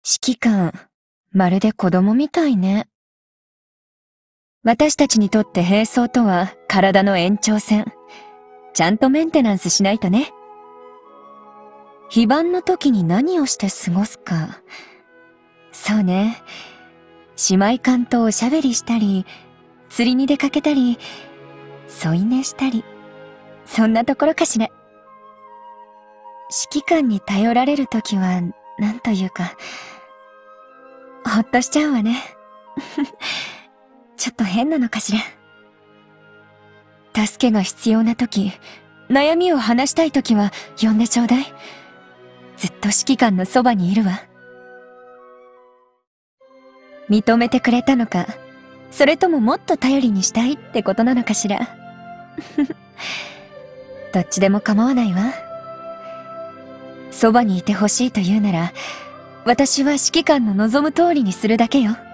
指揮官、まるで子供みたいね。私たちにとって兵装とは体の延長線。ちゃんとメンテナンスしないとね。非番の時に何をして過ごすか。そうね。姉妹艦とおしゃべりしたり、釣りに出かけたり、添い寝したり。そんなところかしら。指揮官に頼られる時は、なんというか、ほっとしちゃうわね。ちょっと変なのかしら。助けが必要な時、悩みを話したい時は呼んでちょうだい。ずっと指揮官のそばにいるわ。認めてくれたのか、それとももっと頼りにしたいってことなのかしら。どっちでも構わないわ。そばにいてほしいと言うなら、私は指揮官の望む通りにするだけよ。